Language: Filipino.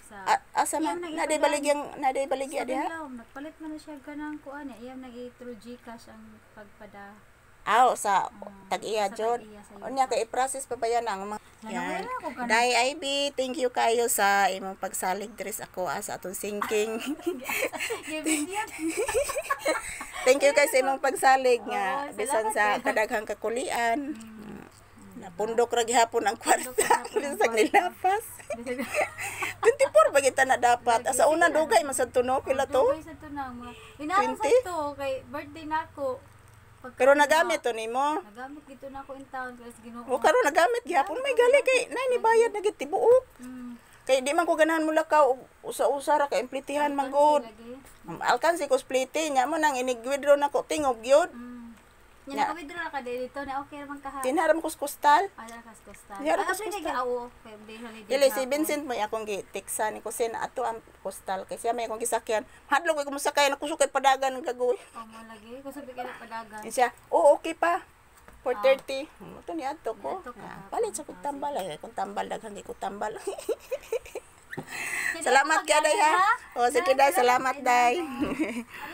Asa man naday baligya diha. Nagpalit man na siya ganang kuan niya. Iyang nag-through GCash ang pagpada. Sa tag-iya jud. Unya kay i-process pa ba yan ang mga yan. Day IB, thank you kayo sa imong pagsalig diri sa ako sa atong sinking. Thank you guys sa imong pagsalig nga bisan sa kadaghang kakulian. Napundok ra gihapon ang kwarta bisan nilapas. 24 ba kita na dapat? Asa una dugay man sad tuno pila to? Dugay sad to na mga. Inaon sa to kay birthday nako. Pero nagamit to nimo. Nagamit gito na ako in town kasi Ginoo. O karon nagamit gihapon may gali kay nay ni bayad na gid tibuok. Kay di man ko ganahan mo lakaw usa-usa ra kay implitihan man gud. Alkansi ko spliti nya mo nang inigwidro nako tingog gyud. Nya naka-withdraw ka dito na okay man ka ha. Tinaram ko kustal. Ala kas kustal. Yara kas kustal. Kay day holiday. Dili si Vincent mo akong gitiksa ni kusin ato ang kustal kay siya may akong gisakyan. Hadlok ko musakay na kusukay padagan ng gagoy. Mo lagi kusog kay padagan. Siya, okay pa. 4:30. Ito ni ato ko. Palit sa kong tambal ay kung tambal daghang gi ko tambal. Salamat ka day ha. O sige day, salamat day.